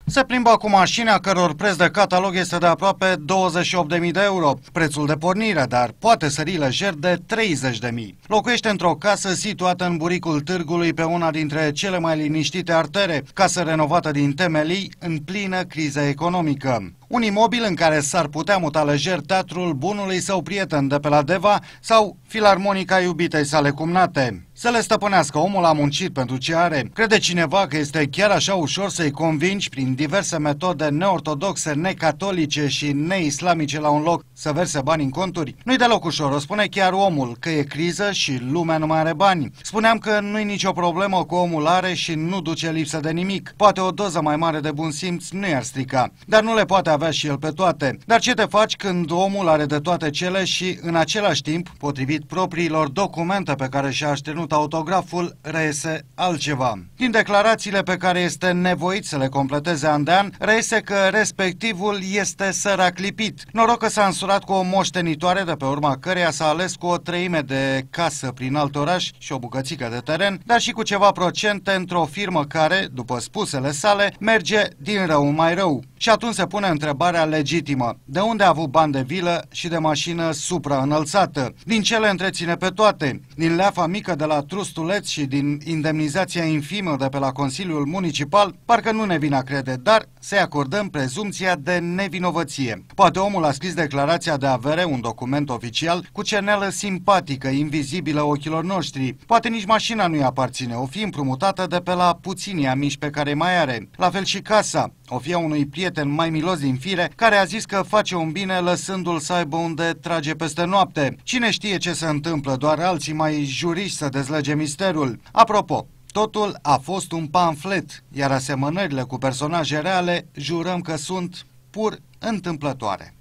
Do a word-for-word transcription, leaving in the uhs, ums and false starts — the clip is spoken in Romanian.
Se plimbă cu mașini a căror preț de catalog este de aproape douăzeci și opt de mii de euro, prețul de pornire, dar poate sări lejer de treizeci de mii. Locuiește într-o casă situată în buricul Târgului, pe una dintre cele mai liniștite artere, casă renovată din temelii, în plină criză economică. Un imobil în care s-ar putea muta lejer teatrul bunului său prieten de pe la Deva sau filarmonica iubitei sale cumnate. Să le stăpânească, omul a muncit pentru ce are. Crede cineva că este chiar așa ușor să-i convingi prin diverse metode neortodoxe, necatolice și neislamice la un loc să verse bani în conturi? Nu-i deloc ușor, o spune chiar omul, că e criză și lumea nu mai are bani. Spuneam că nu-i nicio problemă, că omul are și nu duce lipsă de nimic. Poate o doză mai mare de bun simț nu i-ar strica, dar nu le poate avea și el pe toate. Dar ce te faci când omul are de toate cele și în același timp, potrivit propriilor documente pe care și-a așternut autograful, reiese altceva. Din declarațiile pe care este nevoit să le completeze an de an, reiese că respectivul este sărac lipit. Noroc că s-a însurat cu o moștenitoare de pe urma căreia s-a ales cu o treime de casă prin alt oraș și o bucățică de teren, dar și cu ceva procente într-o firmă care, după spusele sale, merge din rău în mai rău. Și atunci se pune întrebarea legitimă: de unde a avut bani de vilă și de mașină supraînălțată? Din ce le întreține pe toate? Din leafa mică de la trustuleț și din indemnizația infimă de pe la Consiliul Municipal? Parcă nu ne vine a crede, dar să-i acordăm prezumția de nevinovăție. Poate omul a scris declarația de avere, un document oficial, cu cenelă simpatică, invizibilă ochilor noștri. Poate nici mașina nu-i aparține, o fi împrumutată de pe la puținii amici pe care mai are. La fel și casa. O fi a unui prieten mai milos din fire, care a zis că face un bine lăsându-l să aibă unde trage peste noapte. Cine știe ce se întâmplă, doar alții mai juriști să dezlege misterul. Apropo, totul a fost un pamflet, iar asemănările cu personaje reale jurăm că sunt pur întâmplătoare.